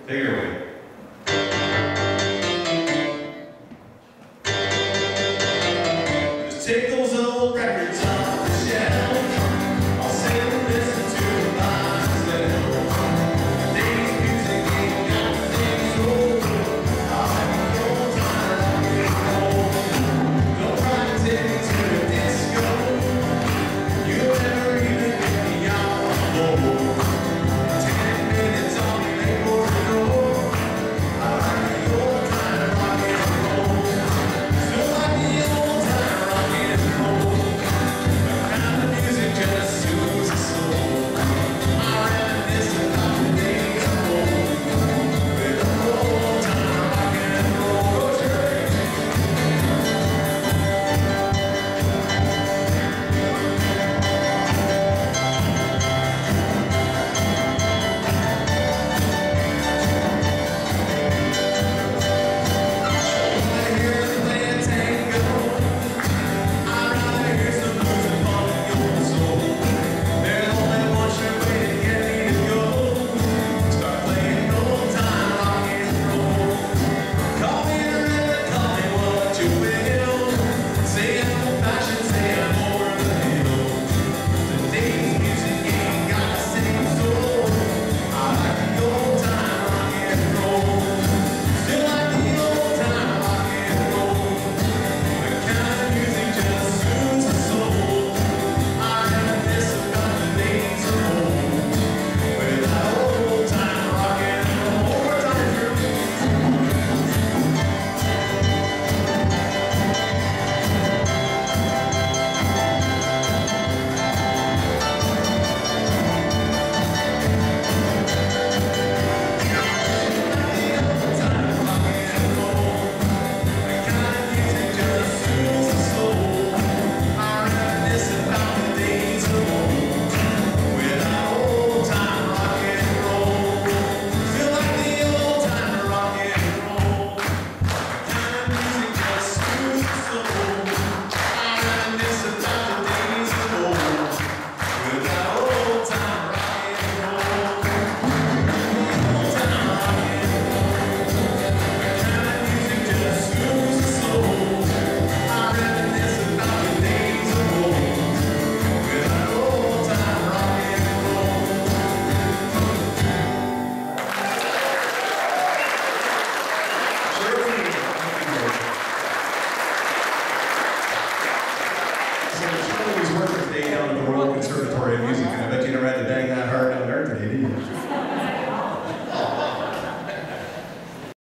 Take it away. Just take those old records off the shelf. I'll sit and listen to the myself. Today's music ain't got things old. I'll have your time like don't try to take me to a disco. You'll never even get me out the door.